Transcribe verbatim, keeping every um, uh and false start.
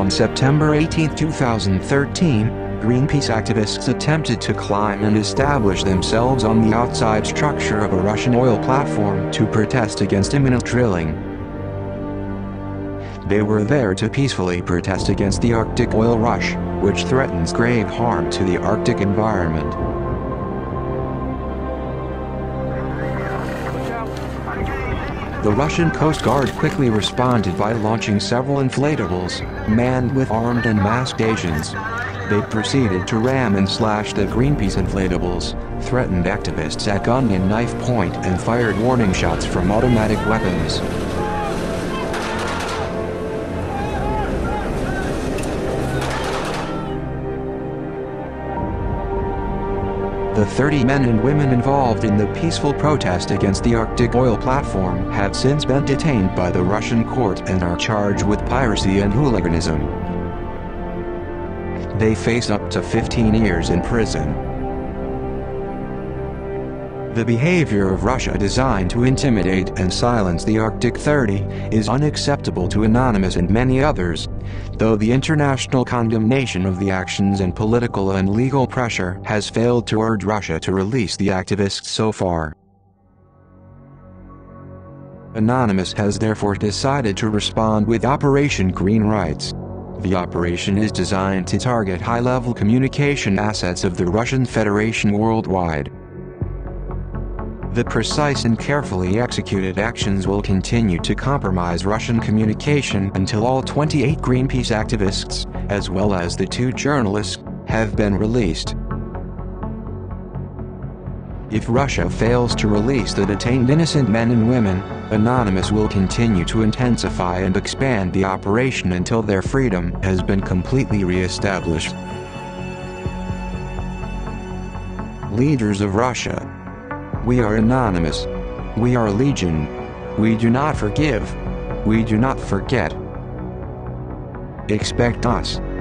On September eighteenth two thousand thirteen, Greenpeace activists attempted to climb and establish themselves on the outside structure of a Russian oil platform to protest against imminent drilling. They were there to peacefully protest against the Arctic oil rush, which threatens grave harm to the Arctic environment. The Russian Coast Guard quickly responded by launching several inflatables, manned with armed and masked agents. They proceeded to ram and slash the Greenpeace inflatables, threatened activists at gun and knife point, and fired warning shots from automatic weapons. The thirty men and women involved in the peaceful protest against the Arctic oil platform have since been detained by the Russian court and are charged with piracy and hooliganism. They face up to fifteen years in prison. The behavior of Russia designed to intimidate and silence the Arctic thirty is unacceptable to Anonymous and many others, though the international condemnation of the actions and political and legal pressure has failed to urge Russia to release the activists so far. Anonymous has therefore decided to respond with Operation Green Rights. The operation is designed to target high-level communication assets of the Russian Federation worldwide. The precise and carefully executed actions will continue to compromise Russian communication until all twenty-eight Greenpeace activists, as well as the two journalists, have been released. If Russia fails to release the detained innocent men and women, Anonymous will continue to intensify and expand the operation until their freedom has been completely re-established. Leaders of Russia. We are Anonymous. We are Legion. We do not forgive. We do not forget. Expect us.